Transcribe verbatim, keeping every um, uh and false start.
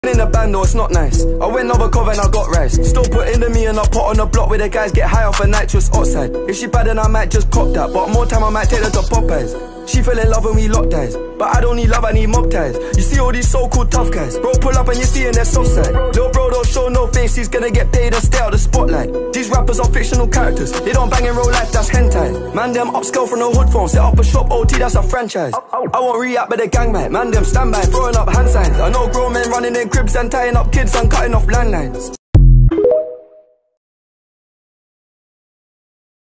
In the band though, it's not nice. I went overcover and I got rice. Still put into me and I put on the block where the guys get high off a nitrous oxide. If she bad then I might just cop that, but more time I might take her to Popeyes. She fell in love when we locked eyes, but I don't need love, I need mob ties. You see all these so-called tough guys, bro, pull up and you see in their soft side. Little bro don't show no face, he's gonna get paid and stay out the spotlight. These rappers are fictional characters, they don't bang in real life, that's hentai. Man them upscale from the hood phone, set up a shop, O T, that's a franchise. I won't re-act but the gang mate, man them stand by, throwing up hand signs. I know grown men running in cribs and tying up kids and cutting off landlines.